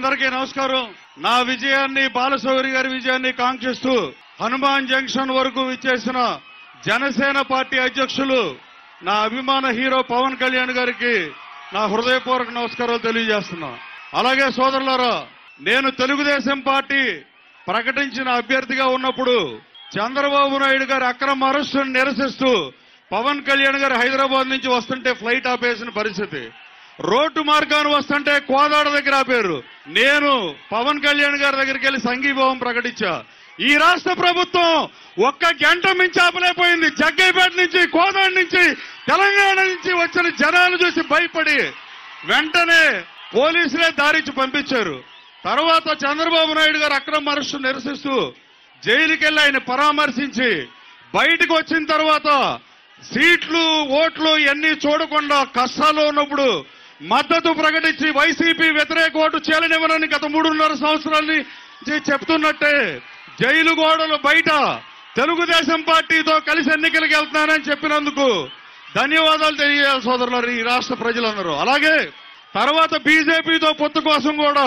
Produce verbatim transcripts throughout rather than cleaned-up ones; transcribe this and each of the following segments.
అందరికీ నమస్కారం. నా విజయాన్ని బాలశౌరి గారి విజయాన్ని కాంక్షిస్తూ హనుమాన్ జంక్షన్ వరకు విచ్చేసిన జనసేన పార్టీ అధ్యక్షులు నా అభిమాన హీరో పవన్ కళ్యాణ్ గారికి నా హృదయపూర్వక నమస్కారాలు తెలియజేస్తున్నా. అలాగే సోదరులారా, నేను తెలుగుదేశం పార్టీ ప్రకటించిన అభ్యర్థిగా ఉన్నప్పుడు చంద్రబాబు నాయుడు గారి అక్రమ అరెస్టును నిరసిస్తూ పవన్ కళ్యాణ్ గారు హైదరాబాద్ నుంచి వస్తుంటే ఫ్లైట్ ఆపేసిన పరిస్థితి, రోడ్డు మార్గాన్ని వస్తుంటే కోదాడ దగ్గర ఆపారు. నేను పవన్ కళ్యాణ్ గారి దగ్గరికి వెళ్లి సంఘీభావం ప్రకటించా. ఈ రాష్ట్ర ప్రభుత్వం ఒక్క గంట మించి ఆపలేకపోయింది. జగ్గైపేట నుంచి, కోదాడ నుంచి, తెలంగాణ నుంచి వచ్చిన జనాలు చూసి భయపడి వెంటనే పోలీసులే దారించి పంపించారు. తర్వాత చంద్రబాబు నాయుడు గారు అక్రమ అరెస్టు నిరసిస్తూ జైలుకి వెళ్లి ఆయన పరామర్శించి బయటకు వచ్చిన తర్వాత సీట్లు, ఓట్లు ఇవన్నీ చూడకుండా కష్టాల్లో ఉన్నప్పుడు మద్దతు ప్రకటించి వైసీపీ వ్యతిరేక ఓటు చేలనివ్వనని గత మూడున్నర సంవత్సరాల నుంచి చెప్తున్నట్టే జైలు గోడలు బయట తెలుగుదేశం పార్టీతో కలిసి ఎన్నికలకు వెళ్తున్నానని చెప్పినందుకు ధన్యవాదాలు తెలియజేయాలి సోదరులారు, ఈ రాష్ట్ర ప్రజలందరూ. అలాగే తర్వాత బీజేపీతో పొత్తు కోసం కూడా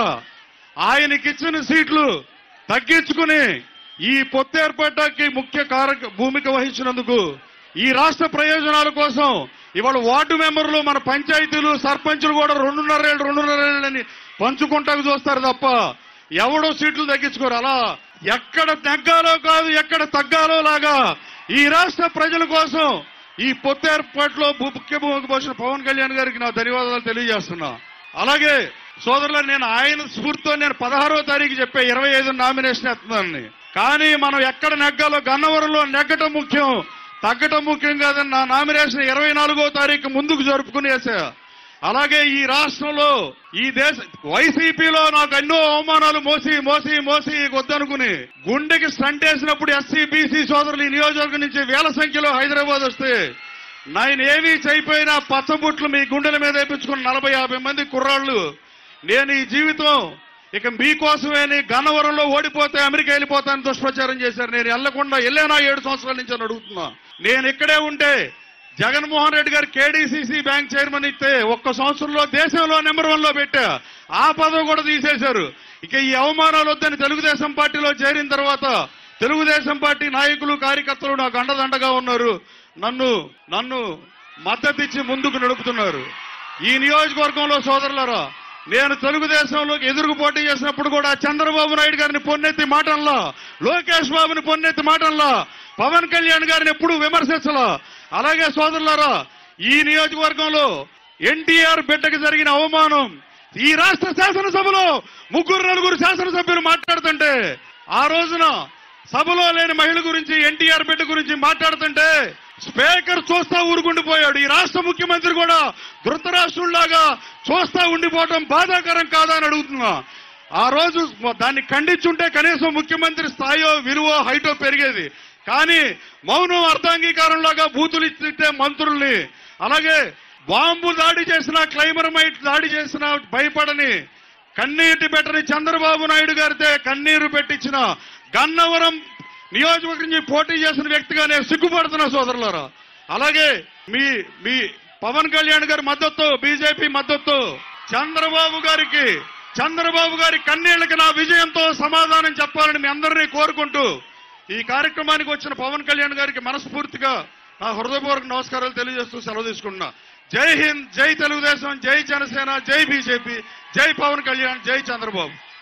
ఆయనకిచ్చిన సీట్లు తగ్గించుకుని ఈ పొత్తు ఏర్పడటానికి ముఖ్య కారక భూమిక వహించినందుకు ఈ రాష్ట్ర ప్రయోజనాల కోసం ఇవాళ వార్డు మెంబర్లు, మన పంచాయతీలు, సర్పంచులు కూడా రెండున్నరేళ్ళు రెండున్నరేళ్ళని పంచుకుంటాకు చూస్తారు తప్ప ఎవడో సీట్లు తగ్గించుకోరు. అలా ఎక్కడ తగ్గాలో కాదు, ఎక్కడ తగ్గాలో లాగా ఈ రాష్ట్ర ప్రజల కోసం ఈ పొత్తు ఏర్పాటులో ముఖ్య భూమిక పోసిన పవన్ కళ్యాణ్ గారికి నా ధన్యవాదాలు తెలియజేస్తున్నా. అలాగే సోదరులు, నేను ఆయన స్ఫూర్తితో నేను పదహారవ తారీఖు చెప్పే ఇరవై ఐదు నామినేషన్ ఎత్తున్నానని, కానీ మనం ఎక్కడ నెగ్గాలో గన్నవరంలో నెగ్గటం ముఖ్యం, తగ్గటం ముఖ్యం కాదని నా నామినేషన్ ఇరవై నాలుగో తారీఖు ముందుకు జరుపుకునేసా. అలాగే ఈ రాష్ట్రంలో ఈ దేశ వైసీపీలో నాకు ఎన్నో అవమానాలు మోసి మోసి మోసి వద్దనుకుని గుండెకి స్టంట్ వేసినప్పుడు ఎస్సీ బీసీ సోదరులు ఈ నియోజకవర్గం నుంచి వేల సంఖ్యలో హైదరాబాద్ వస్తే నేను ఏమీ చేయపోయినా పచ్చబుట్లు మీ గుండెల మీద వేయించుకున్న నలభై యాభై మంది కుర్రాళ్ళు నేను ఈ జీవితం ఇక మీకోసమేని గన్నవరంలో ఓడిపోతే అమెరికా వెళ్ళిపోతానని దుష్ప్రచారం చేశారు. నేను వెళ్లకుండా వెళ్ళానా ఏడు సంవత్సరాల నుంచి అని అడుగుతున్నా. నేను ఇక్కడే ఉంటే జగన్మోహన్ రెడ్డి గారు కేడీసీసీ బ్యాంక్ చైర్మన్ ఇస్తే ఒక్క సంవత్సరంలో దేశంలో నెంబర్ వన్ లో పెట్టా, ఆ పదవి కూడా తీసేశారు. ఇక ఈ అవమానాలు వద్దని తెలుగుదేశం పార్టీలో చేరిన తర్వాత తెలుగుదేశం పార్టీ నాయకులు, కార్యకర్తలు నాకు అండదండగా ఉన్నారు. నన్ను నన్ను మద్దతిచ్చి ముందుకు నడుపుతున్నారు. ఈ నియోజకవర్గంలో సోదరులారా, నేను తెలుగుదేశంలోకి ఎదురుకు పోటీ చేసినప్పుడు కూడా చంద్రబాబు నాయుడు గారిని పొన్నెత్తి మాటల్లా, లోకేష్ బాబుని పొన్నెత్తి మాటల్లా, పవన్ కళ్యాణ్ గారిని ఎప్పుడూ విమర్శించలా. అలాగే సోదరులారా, ఈ నియోజకవర్గంలో ఎన్టీఆర్ బిడ్డకి జరిగిన అవమానం ఈ రాష్ట్ర శాసనసభలో ముగ్గురు నలుగురు శాసనసభ్యులు మాట్లాడుతుంటే, ఆ రోజున సభలో లేని మహిళ గురించి, ఎన్టీఆర్ బిడ్డ గురించి మాట్లాడుతుంటే స్పీకర్ చూస్తా ఊరుకుండిపోయాడు. ఈ రాష్ట్ర ముఖ్యమంత్రి కూడా ధృతరాష్ట్రుల్లాగా చూస్తా ఉండిపోవడం బాధాకరం కాదా అని అడుగుతున్నా. ఆ రోజు దాన్ని ఖండించుంటే కనీసం ముఖ్యమంత్రి స్థాయో, విలువో, హైటో పెరిగేది. కానీ మౌనం అర్ధాంగీకారంలాగా బూతులు ఇస్తే మంత్రుల్ని, అలాగే బాంబు దాడి చేసిన, క్లైమరమైట్ దాడి చేసిన భయపడని, కన్నీటి పెట్టని చంద్రబాబు నాయుడు గారితే కన్నీరు పెట్టించిన గన్నవరం నియోజకవర్గం నుంచి పోటీ చేసిన వ్యక్తిగా నేను సిగ్గుపడుతున్నా సోదరులారా. అలాగే మీ మీ పవన్ కళ్యాణ్ గారి మద్దతు, బీజేపీ మద్దతు, చంద్రబాబు గారికి చంద్రబాబు గారి కన్నీళ్లకి నా విజయంతో సమాధానం చెప్పాలని మీ అందరినీ కోరుకుంటూ ఈ కార్యక్రమానికి వచ్చిన పవన్ కళ్యాణ్ గారికి మనస్ఫూర్తిగా నా హృదయపూర్వక నమస్కారాలు తెలియజేస్తూ సెలవు తీసుకుంటున్నా. జై హింద్, జై తెలుగుదేశం, జై జనసేన, జై బీజేపీ, జై పవన్ కళ్యాణ్, జై చంద్రబాబు.